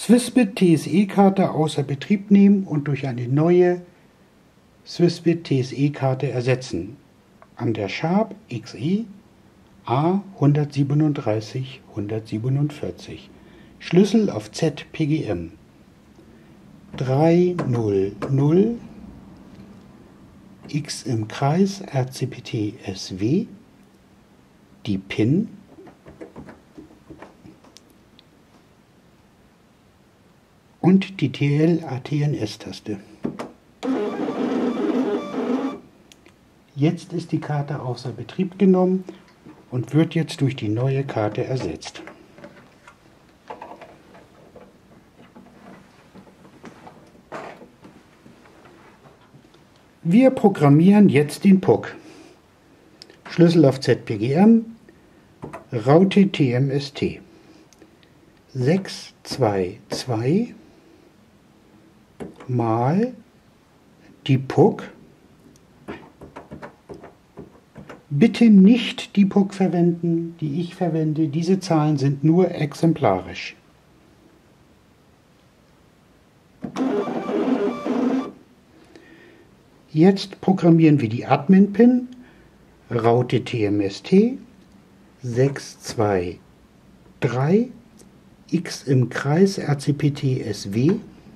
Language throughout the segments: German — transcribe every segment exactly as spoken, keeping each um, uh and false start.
Swissbit T S E-Karte außer Betrieb nehmen und durch eine neue Swissbit T S E-Karte ersetzen. An der Sharp X E A eins sieben drei eins sieben vier. Schlüssel auf Z P G M drei null null, X im Kreis R C P T S W, die PIN, und die T L A T N S-Taste. Jetzt ist die Karte außer Betrieb genommen und wird jetzt durch die neue Karte ersetzt. Wir programmieren jetzt den P U C. Schlüssel auf Z P G M, Raute T M S T sechs zwei zwei mal die P U C. Bitte nicht die P U C verwenden, die ich verwende. Diese Zahlen sind nur exemplarisch. Jetzt programmieren wir die Admin-Pin, Raute T M S T sechs zwei drei, X im Kreis R C P T S W.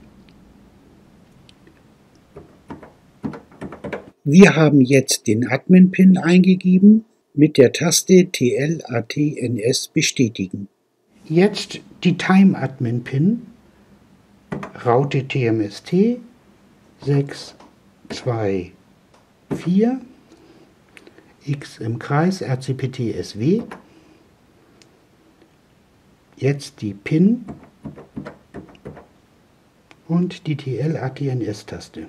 Wir haben jetzt den Admin-Pin eingegeben, mit der Taste T L A T N S bestätigen. Jetzt die Time-Admin-Pin, Raute T M S T sechs zwei vier, X im Kreis R C P T S W. Jetzt die PIN und die T L A T N S-Taste.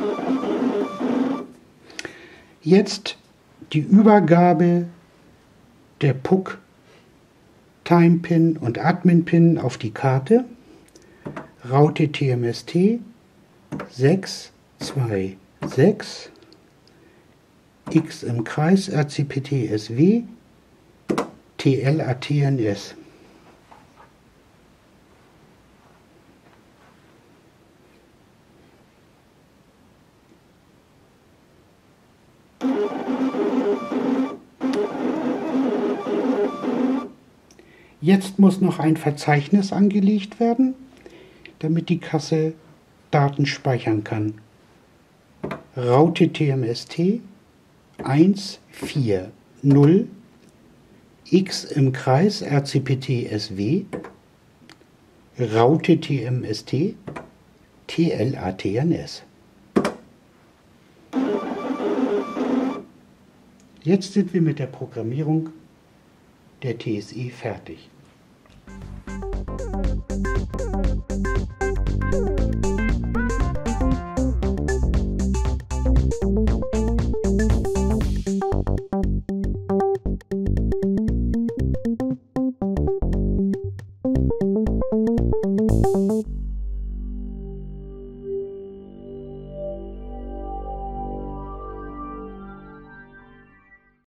Jetzt die Übergabe der P U C, Time-Pin und Admin-Pin auf die Karte. Raute T M S T sechs zwei sechs, X im Kreis R C P T S W, T L A T N S. Jetzt muss noch ein Verzeichnis angelegt werden, damit die Kasse Daten speichern kann. Raute T M S T eins vier null, X im Kreis R C P T S W, Raute T M S T, T L A T N S. Jetzt sind wir mit der Programmierung der T S E fertig.